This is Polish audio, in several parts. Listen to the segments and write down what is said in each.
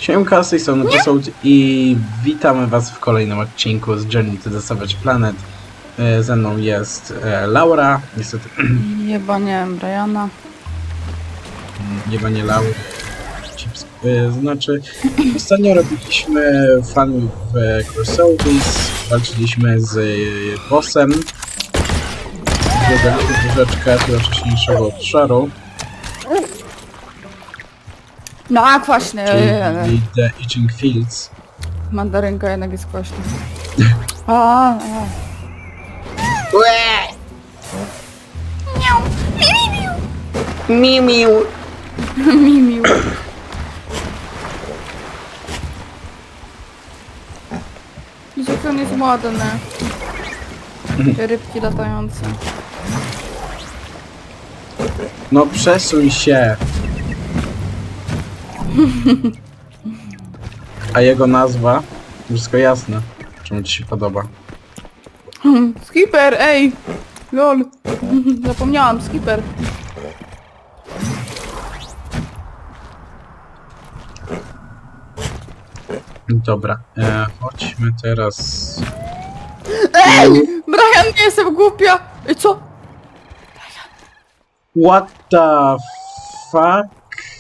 Siemka, z tej strony Posąd i witamy was w kolejnym odcinku z Journey to the Savage Planet. Ze mną jest Laura, niestety... Jebanie Briana. Jebanie Laury. Znaczy, ostatnio robiliśmy Fun w Crusovis, walczyliśmy z bossem. Dodaliśmy troszeczkę tego wcześniejszego obszaru. No, kwaśny. Czyli The Itching Fields. Mandarynka jednak jest kwaśna. Mimiu. Mimiu. Jaki on jest ładny. Te rybki latające. No przesuń się. A jego nazwa? Wszystko jasne. Czemu ci się podoba? Skipper, ej! Lol. Zapomniałam, skipper. Dobra, chodźmy teraz... Ej! Brian, nie jestem głupia! Ej, co? What the fuck?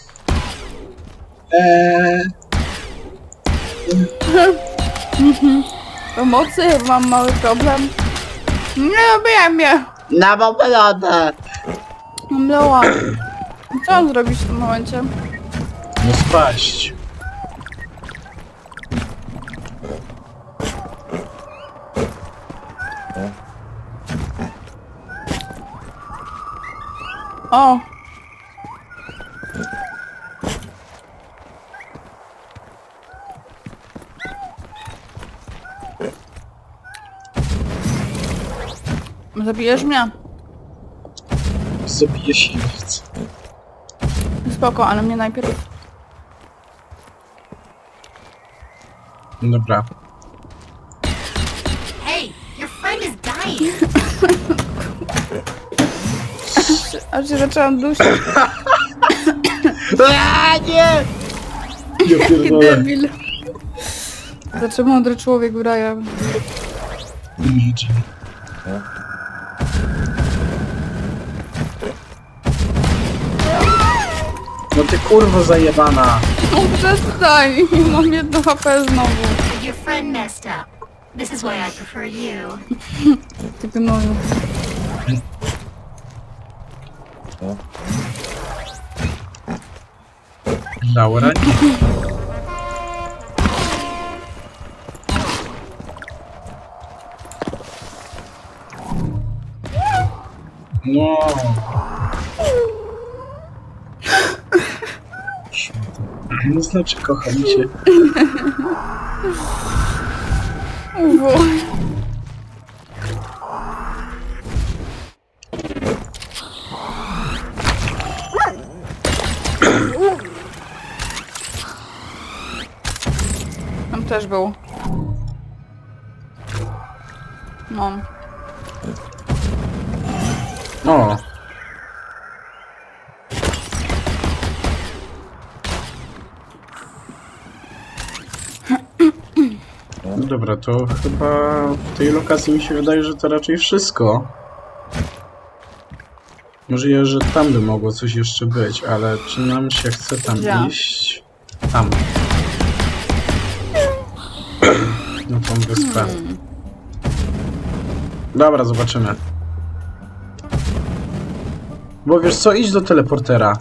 Pomocy, mam mały problem. Nie lubię mnie! Na wodę! Mlała. Co on zrobić w tym momencie? No spaść. O! Zabijesz mnie? Zabiję się nie chcę. Spoko, ale mnie najpierw. Dobra. Hey, your friend is dying. Aż się zaczęłam dusić. Nie! Ja Jaki pierdolę. debil. Znaczy mądry człowiek, Brian. Imagine. No ty kurwo zajebana. No przestań, mam jedno HP znowu. Your friend messed up. This is why I prefer you. Ty gnoju. Laura nie. No. No znaczy kocham cię. Uwo. Tam też był. No. O. No dobra, to chyba w tej lokacji mi się wydaje, że to raczej wszystko. Możliwe, że tam by mogło coś jeszcze być, ale czy nam się chce tam iść? Tam. No tą wyspę. Dobra, zobaczymy. Bo wiesz co, idź do teleportera.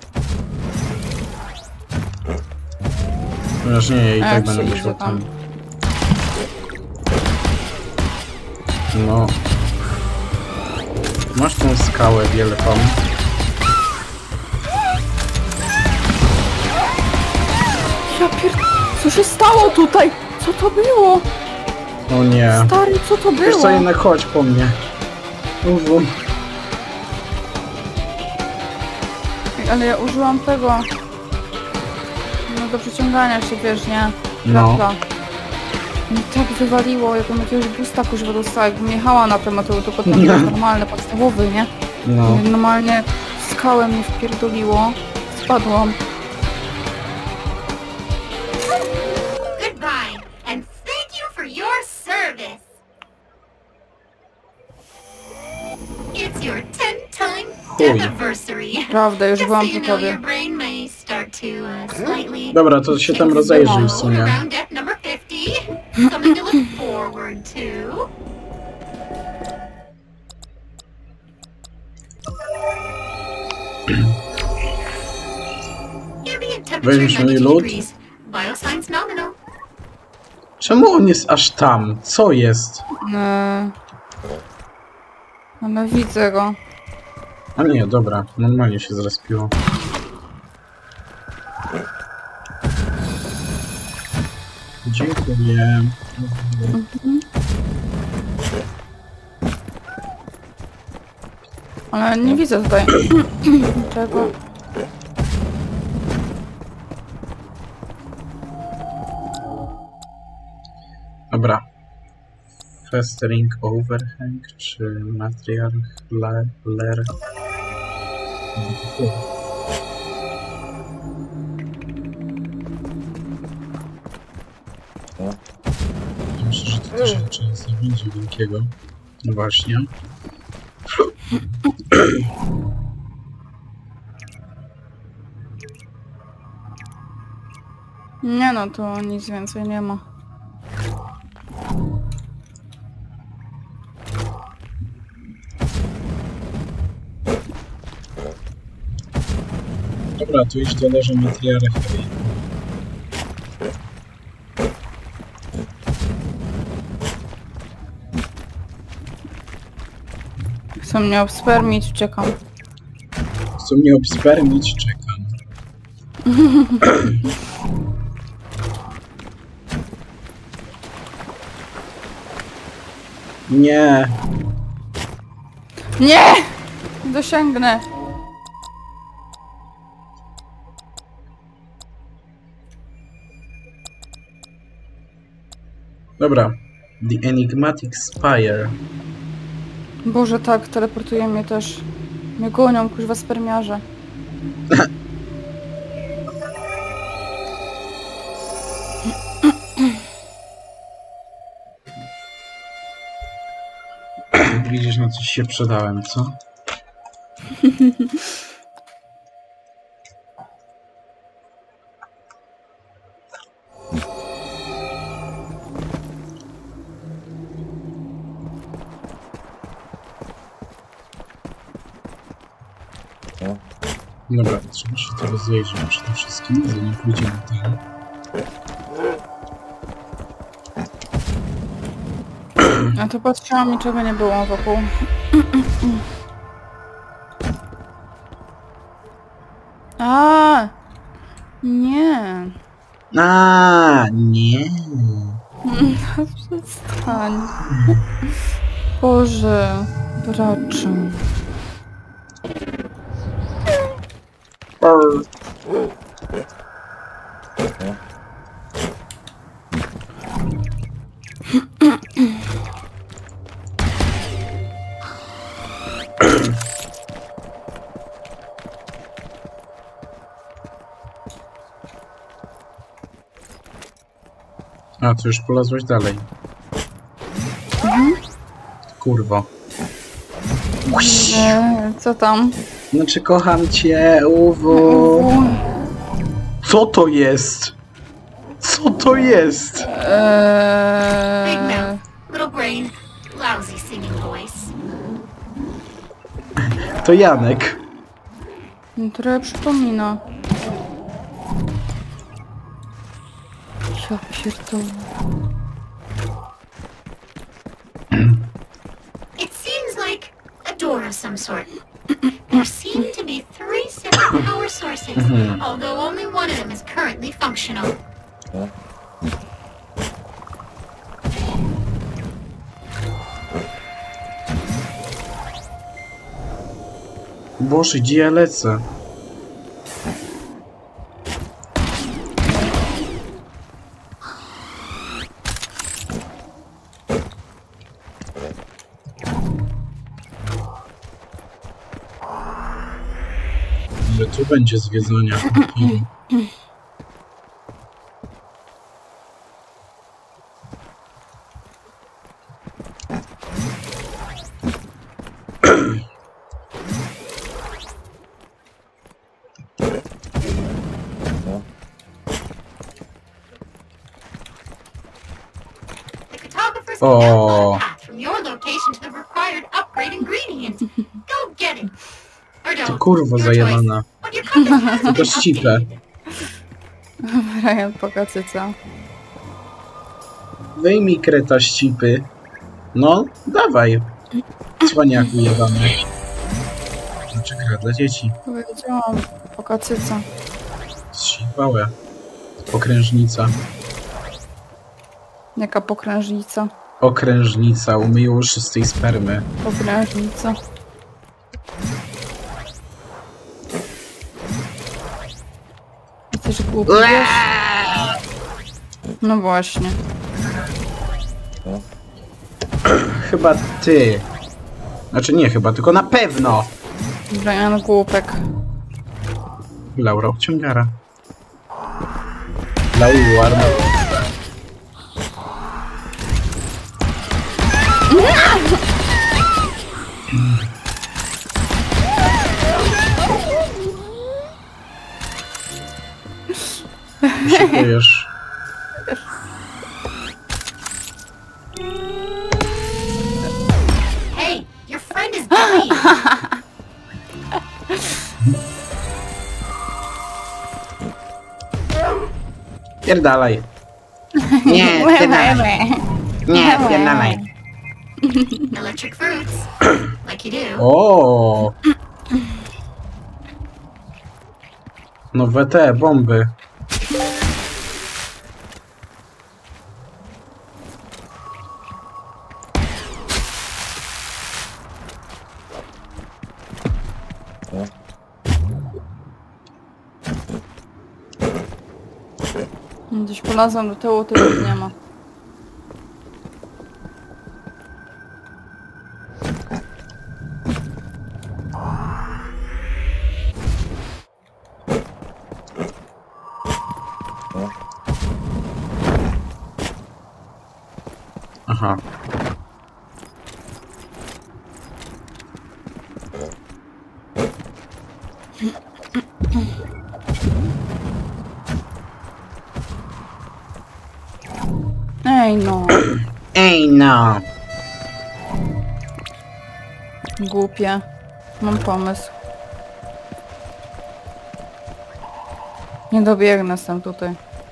Chociaż nie, i tak będę musiał tam. No. Masz tą skałę wielką. Ja co się stało tutaj? Co to było? O nie. Stary, co to Wiesz było? co, jednak chodź po mnie. Uwu. Ale ja użyłam tego. No do przyciągania się, wiesz, nie? No. Kropla. Mi tak wywaliło, jakbym jakiegoś boosta kuźwa dostała, jakbym jechała na temat, tylko ten jest normalny, podstawowy, nie? No. Normalnie skałę mnie wpierdoliło, spadłam. chuj. Prawda, już byłam po tobie. Dobra, to się tam rozejrzyj w sumie. Weźmiesz mój lód? Czemu on jest aż tam? Co jest? Ale widzę go. A nie, dobra, normalnie się zrespiło. Dziękuję. Ale nie widzę tutaj czego. Dobra. Festering Overhang czy Matriarch Ler? Myślę, że to też raczej nic nie będzie wielkiego. No właśnie. Nie no, to nic więcej nie ma. Dobra, tu już doleży Matriarcha. Chcą mnie obspermić, czekam. Chcą mnie obspermić, czekam. Nie. Nie! Dosięgnę. Dobra. The Enigmatic Spire. Boże, tak, teleportuje mnie też. Mnie gonią, kuźwa spermiarze. Widzisz, na coś się przydałem, co? Dobra, trzeba się to rozejrzeć przede wszystkim, zanim pójdziemy tam. A to patrzyłam, niczego nie było wokół. A, nie. A, nie. Przestań. Boże, bracie. A, to już polazłeś dalej. Kurwo. Co tam? Znaczy, kocham cię, uwu. Co to jest? Co to jest? Big mouth, little brain, lousy singing voice. To Janek. Trochę przypomina. Ja pierdolę. It seems like a door of some sort. There seem to be 3 separate power sources, although only one of them is currently functional. Boże, gdzie ja lecę? Ale tu będzie zwiedzania. There's a download path from your location to the required upgrade ingredient. Go get it. Or Ty don't. kurwo Your zajebana. choice. When your compass has To been ścipe. updated. Brian pokacyca. Wyjmij kreta ścipy. No, dawaj. Cwaniaku jebany. Znaczy gra dla dzieci. Powiedziałam, pokacyca. Zsikłałe. Pokrężnica. Jaka pokrężnica? Okrężnica, umyje uszy z tej spermy. Pokrężnica. Jesteś głupi, wiesz? No właśnie. Chyba ty. Znaczy nie chyba, tylko na pewno. Brian głupek. Laura obciągara. Laura. Szykujesz. Hey, your friend is dying. Pierdalaj. Nie, pierdalaj. Nie, pierdalaj. Electric fruits. Like you do. O. Nowe te bomby. Gdzieś polazłam do tyłu, to już nie ma. Aha. Ej no, Ej no. głupie. Mam pomysł. Nie dobiegnę sam tutaj.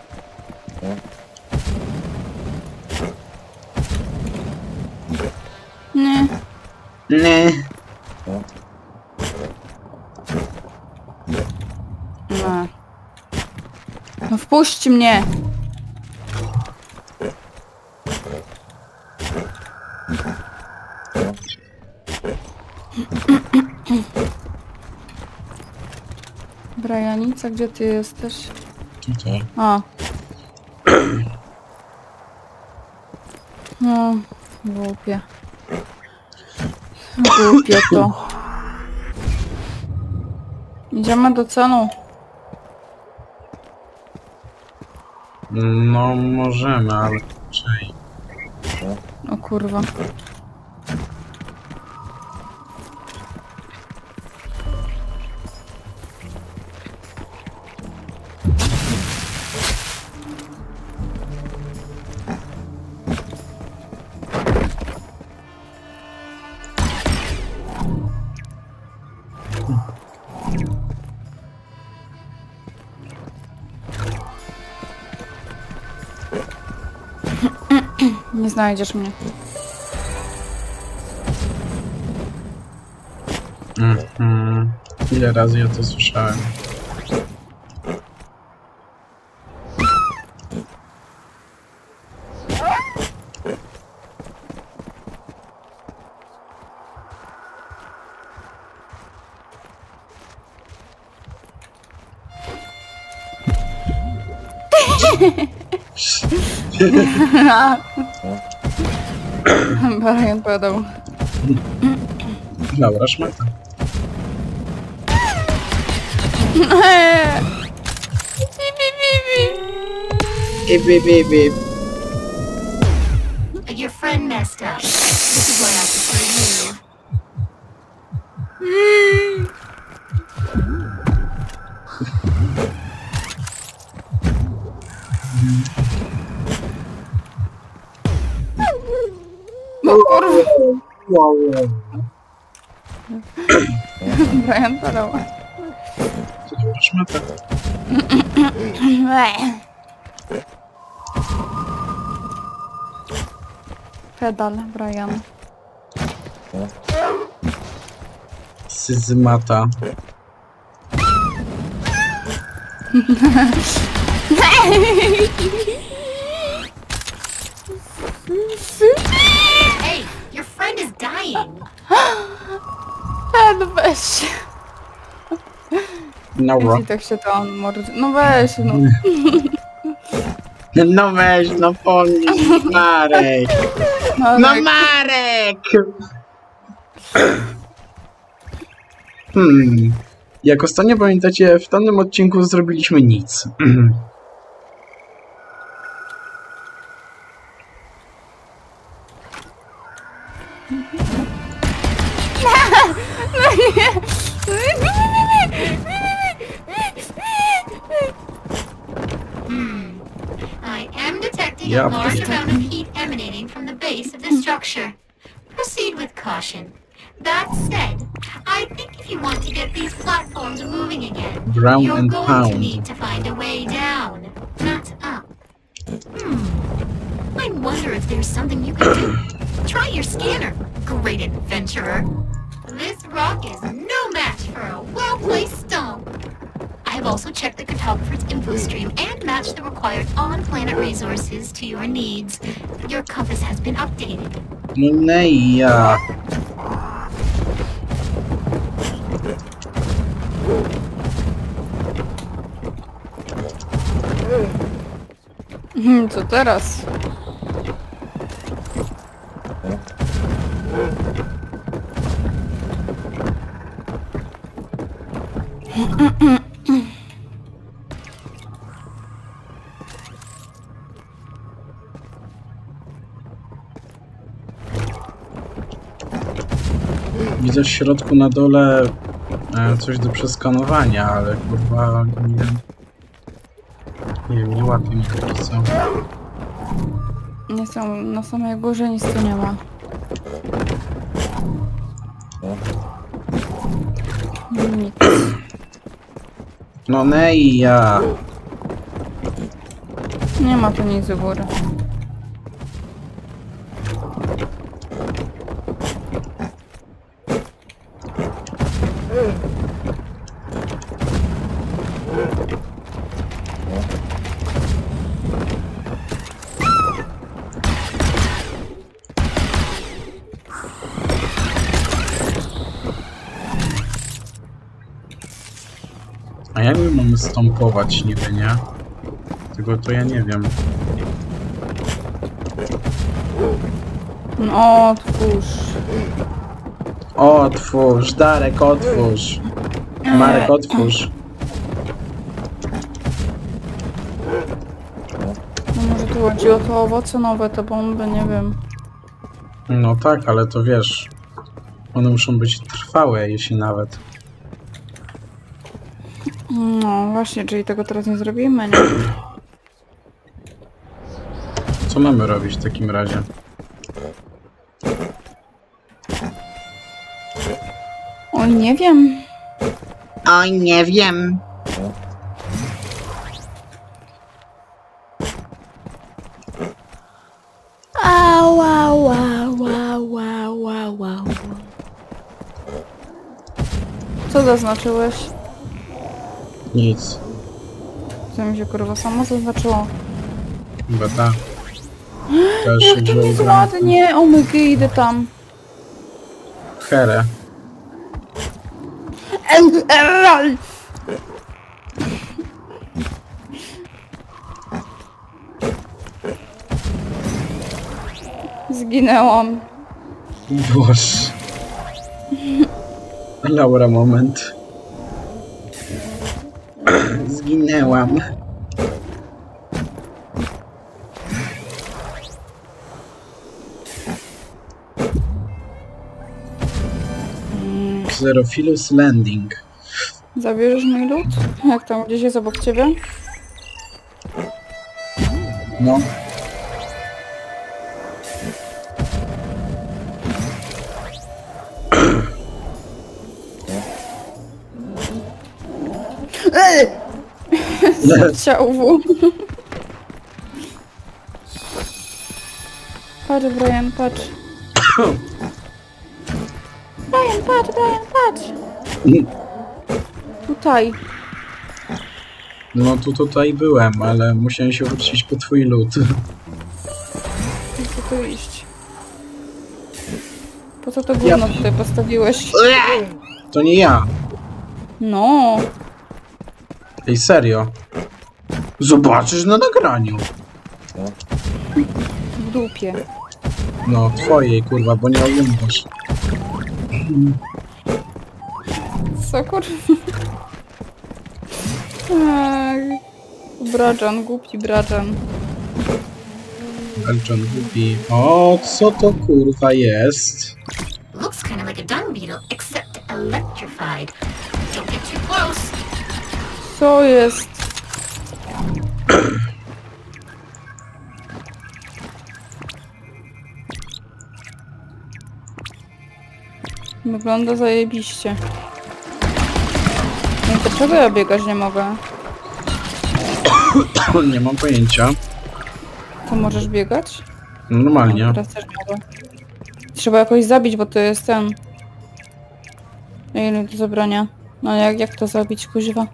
Nie. Nie. No. No wpuść mnie! Brianica, gdzie ty jesteś? Tutaj. A. No, głupie. Głupie to. Idziemy do celu. No możemy, ale raczej. O kurwa. Nie znajdziesz mnie. Ile razy ja to słyszałem? Brian padał. Laura szmata. Your friend messed up. This is what I prefer you. Wow. Brian parała. Co to szmata? Pedal, Brian. Syzmata. Hey, your friend is dying. No weź. Dobra. I tak się to on mordzi. No weź, no. No weź, no pomnij, Marek. No, No tak. Marek! Jak ostatnio pamiętacie, w tamtym odcinku zrobiliśmy nic. I am detecting Yeah. a large amount of heat emanating from the base of this structure. Proceed with caution. That said, I think if you want to get these platforms moving again, Brown you're and going pound. to need to find a way down, not up. I wonder if there's something you can do. Try your scanner, great adventurer. This rock is no match for a well-placed stone. I have also checked the cartographer's info stream and matched the required on-planet resources to your needs. Your compass has been updated. No neja. Co teraz? Widzę w środku na dole coś do przeskanowania, ale kurwa nie wiem, nie łapię mi póki co. Nie są na samej górze, nic tu nie ma. Nic. No neja. Nie ma tu nic u góry. A jak my mamy stąpować niby, nie? Tego to ja nie wiem. No, otwórz. Otwórz, Darek, otwórz. Marek, otwórz. No może tu chodzi o to owoce nowe, te bomby, nie wiem. No tak, ale to wiesz, one muszą być trwałe, jeśli nawet. No właśnie, czyli tego teraz nie zrobimy, nie? Co mamy robić w takim razie? Oj, nie wiem. Oj, nie wiem. Au, au, au, au, au, au, au. Co zaznaczyłeś? Nic. Co mi się kurwa samo zaznaczyło? Chyba tak. Też Jak to jest ładnie! O my god, idę tam. Herę. Zginęłam. Boże. Laura, moment. Zginęłam. Xerophilus Landing. Zabierzesz mój lód? Jak tam gdzieś jest obok ciebie? No. Ciałwu. Patrz, Brian, patrz. Brian, patrz. Tutaj. No tutaj byłem, ale musiałem się wrócić po twój lód. Po co tu iść? Po co to gówno tutaj postawiłeś? To nie ja. No. Ej, serio. Zobaczysz na nagraniu. W dupie. No, twojej, kurwa, bo nie oglądasz. Co kurwa? Brajan, głupi Brajan. Elton głupi. O, co to kurwa jest? Looks kind of like a dung beetle, except electrified. Don't get too close. Co jest? Wygląda zajebiście. No to dlaczego ja biegać nie mogę? Nie mam pojęcia. To możesz biegać? Normalnie. Teraz też mogę. Trzeba jakoś zabić, bo to jest ten... Ile to zabrania? No jak to zabić, kuźwa?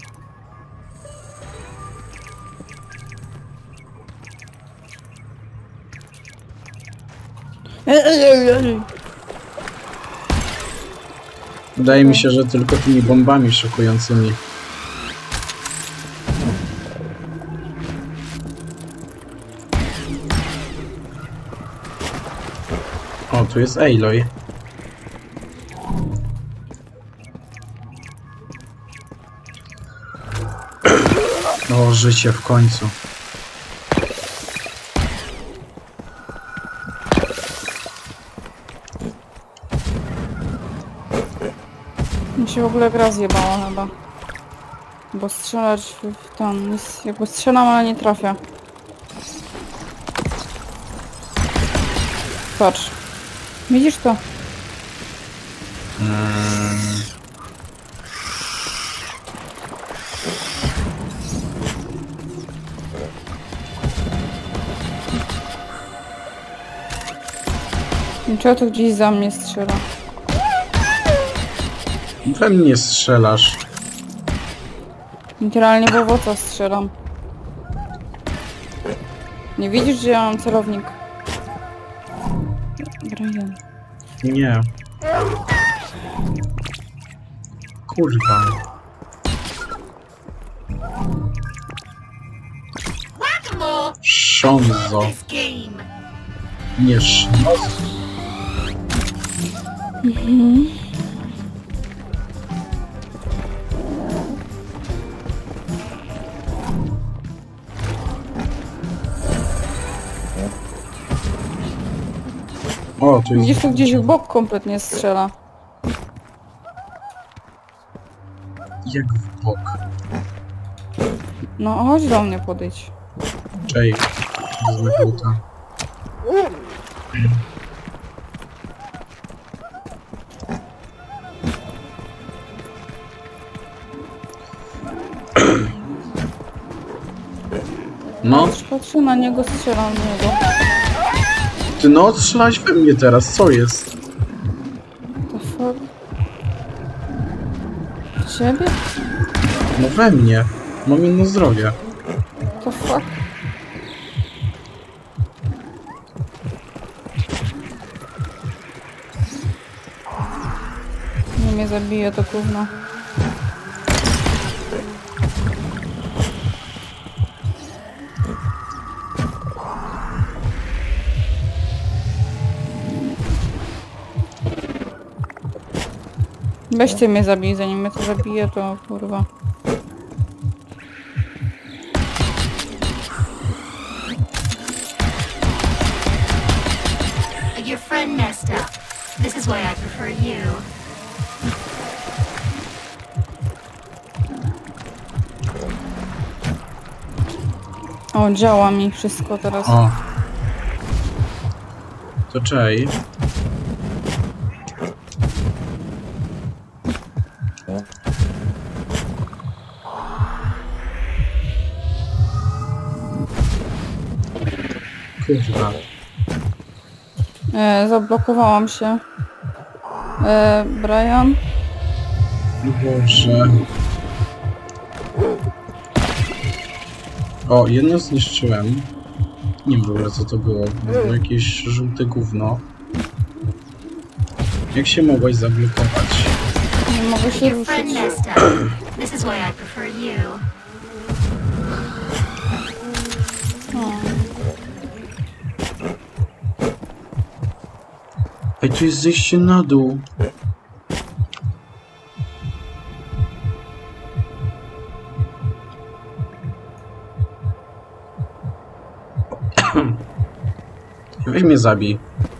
Wydaje mi się, że tylko tymi bombami szokującymi. O, tu jest Aloy. O, życie w końcu. Mi się w ogóle gra zjebała chyba. Bo strzelać w tam... Jakby strzelam, ale nie trafia. Patrz. Widzisz to? Czego to gdzieś za mnie strzela? We mnie strzelasz. Literalnie w owoca strzelam. Nie widzisz, że ja mam celownik? Brian. Nie. Kurwa. Whack-a-mole! Szonzo. This game. Nie szonzo. O, tu jest... Widzisz, to gdzieś w bok kompletnie strzela. Jak w bok. No chodź do mnie, podejdź. Czej. Wezmę buta. No, Patrzę na niego, strzelam w niego. ty no, strzelałeś we mnie teraz, co jest? The fuck? W ciebie? No we mnie. Mam inne zdrowie. The fuck? Nie mnie zabije to gówno. Weźcie mnie zabij, zanim mnie to zabije, to kurwa. Your friend messed up. This is why I prefer you. O, działa mi wszystko teraz. O. To czej. Kurwa. Zablokowałam się. Brian? Boże. O, jedno zniszczyłem. Nie wiem w ogóle co to było. Było jakieś żółte gówno. Jak się mogłaś zablokować? Nie mogę się Your friend ruszyć. messed up. This is why I prefer you. Ej, tu jest zejście na dół. Weź mnie zabij.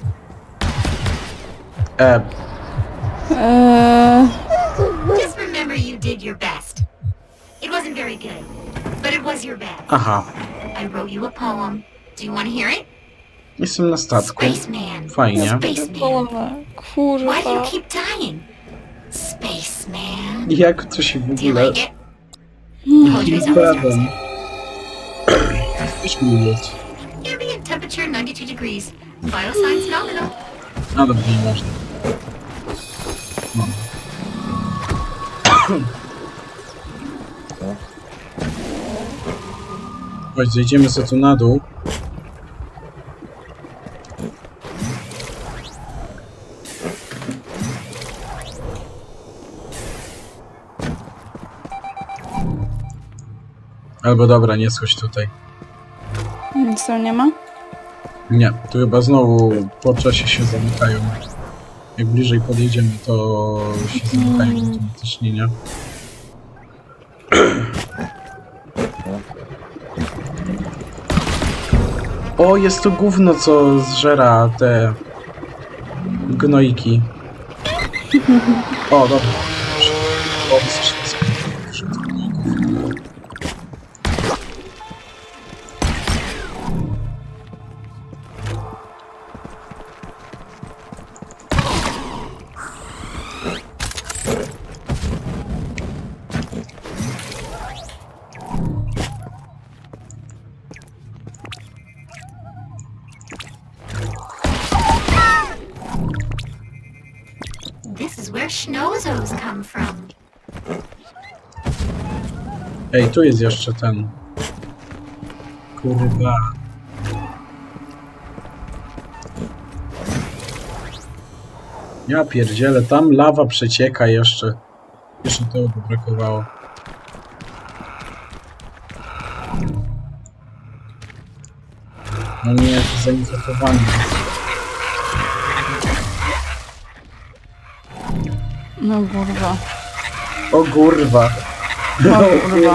Just remember you did your best. It wasn't very good, but it was your best. Aha. I wrote you a poem. Do you want to hear it? Jestem na statku. Spaceman. Fajnie. Spaceman. Kurwa. Why do you keep dying? Spaceman. Jak to się w Do you ogóle... like it? Poetry's always Prawem. Weź mi lód. ambient temperature 92 degrees. Vital signs nominal. A dobrze, nie można. No. Chodź, zejdziemy sobie tu na dół. Albo dobra, nie schodź tutaj. Nic tam nie ma? Nie, tu chyba znowu po czasie się zamykają. Jak bliżej podjedziemy, to się zamykają automatycznie, nie? O, jest to gówno, co zżera te gnojiki. O, dobra. O, This is where Schnozos come from. Ej, tu jest jeszcze ten. Kurwa. Ja pierdzielę, tam lawa przecieka jeszcze. Jeszcze tego by brakowało. No nie, to zainfekowany. No kurwa. O kurwa. O kurwa.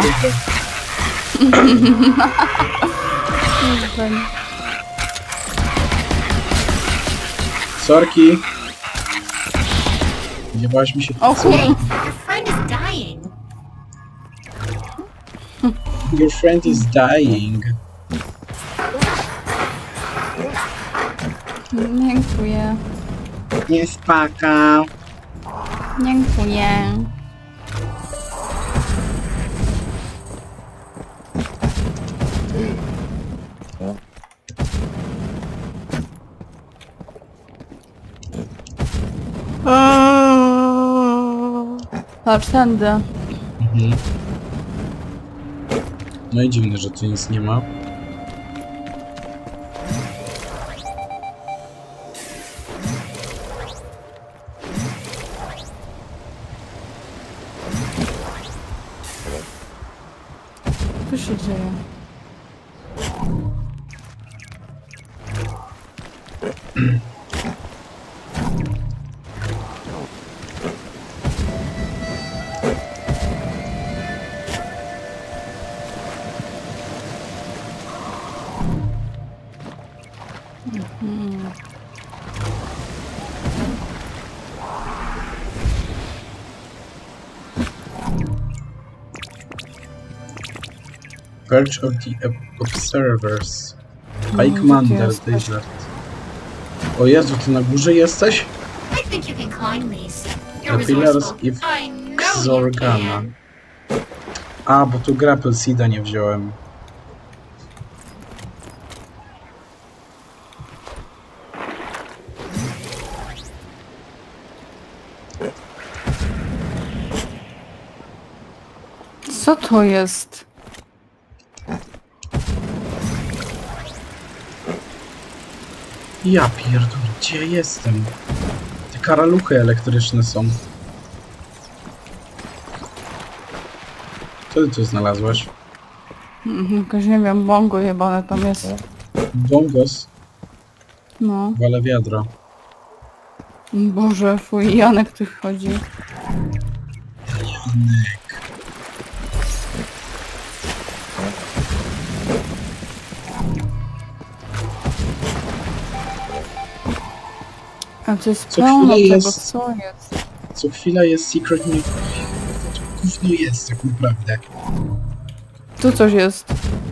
Sorki. Nie bałaś mi się... O kurwa. Your friend is dying. Your friend is dying. Dziękuję. Nie spaka. Dziękuję. Patrz, tędy. Mhm. No i dziwne, że tu nic nie ma. Co się dzieje? Perch of the Observers. Pike Mandel Desert. O Jezu, ty na górze jesteś? I think you can climb these. You're The Pillars resourceful. of I know you Xorgana. can. A, bo tu Grapple Seeda nie wziąłem. to jest? Ja pierdolę, gdzie jestem? Te karaluchy elektryczne są. Co ty tu znalazłeś? Jakoś nie wiem, bongo jebane tam jest. Bongos? No. Wale wiadro. Boże, fuj, Janek tu chodzi. Janek. A to jest Co pełno chwilę tego, jest- co jest? Co chwila jest secret new. To gówno jest tak naprawdę. Tu coś jest.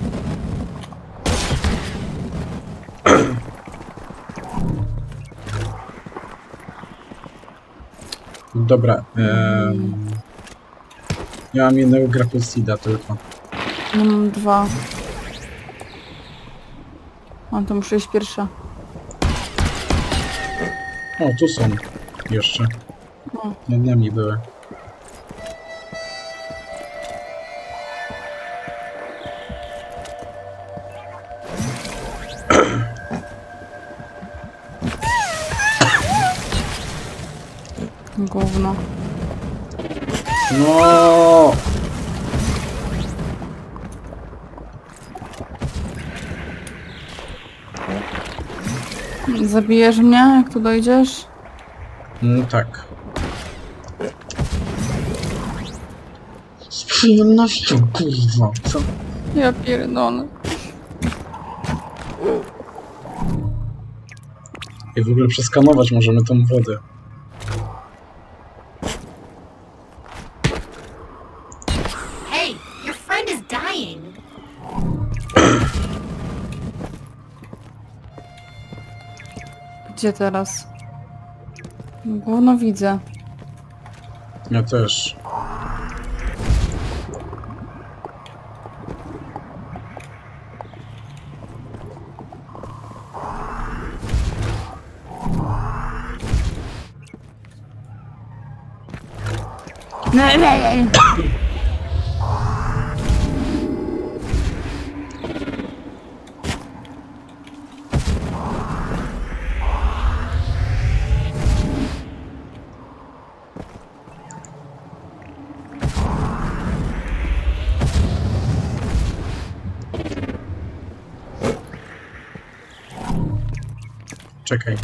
Dobra. Ja mam jednego grapple seeda tylko. Mam 2. A to muszę iść pierwsza. O, tu są. Jeszcze. No. Nad nami były. Gówno. No. Zabijesz mnie, jak tu dojdziesz? No tak. Z przyjemnością, kurwa. Co? Ja pierdolę. I w ogóle przeskanować możemy tą wodę. Hey, your friend is dying. Gdzie teraz? Gówno widzę. Ja też. Czekaj.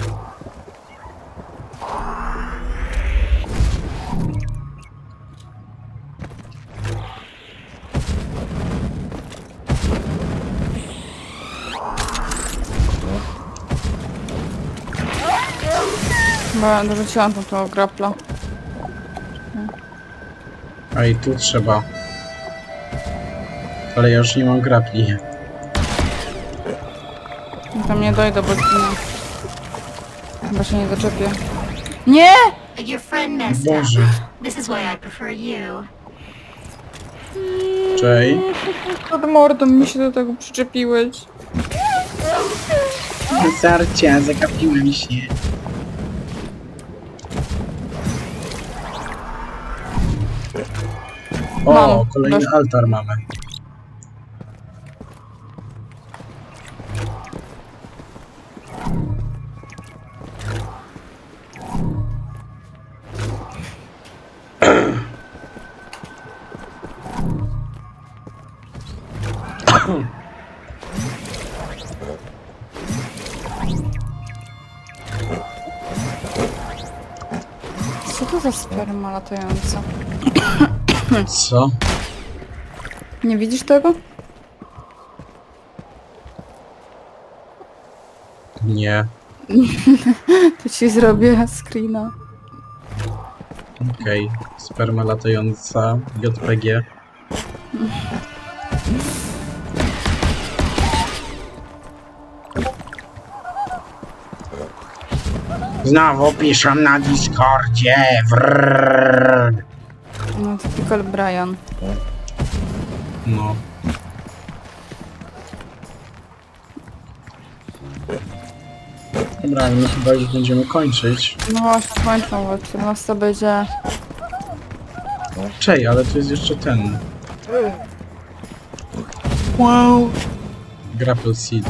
Chyba dorzuciłam tam tego grapla. A i tu trzeba. Ale ja już nie mam grapli. Tam nie dojdę, bo zginę. Chyba się nie doczepię. Nie! Your friend messed up. Boże. This is why I prefer you. Czej. Pod mordą mi się do tego przyczepiłeś. Zarcia, zagapiłem się. O, Mam. kolejny altar mamy. Co to za sperma latająca? Co? Nie widzisz tego? Nie. To ci zrobię screena. Okej. Sperma latająca. JPG. Znowu piszę na Discordzie. Wrrr. No to tylko Brian. No. Dobra, my chyba już będziemy kończyć. No właśnie, kończą, bo 14 będzie... Czej, ale to jest jeszcze ten. Wow. Grapple Seed.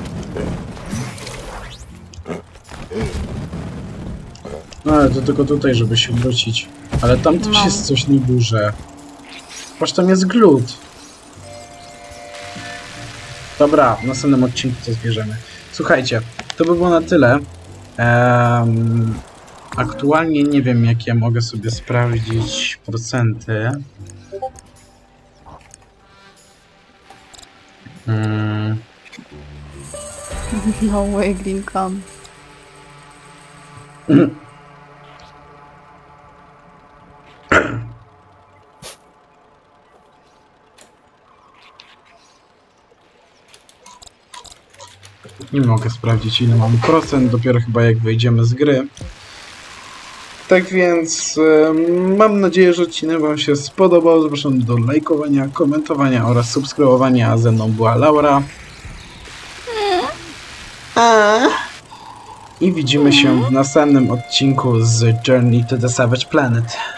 No ale to tylko tutaj, żeby się wrócić. Ale tam też jest coś niby, że... Patrz, tam jest glut. Dobra, w następnym odcinku to zbierzemy. Słuchajcie, to by było na tyle. Aktualnie nie wiem, jakie mogę sobie sprawdzić procenty. No way, green come. Nie mogę sprawdzić, ile mam procent, dopiero chyba jak wyjdziemy z gry. Tak więc mam nadzieję, że odcinek wam się spodobał. Zapraszam do lajkowania, komentowania oraz subskrybowania. A ze mną była Laura. I widzimy się w następnym odcinku z Journey to the Savage Planet.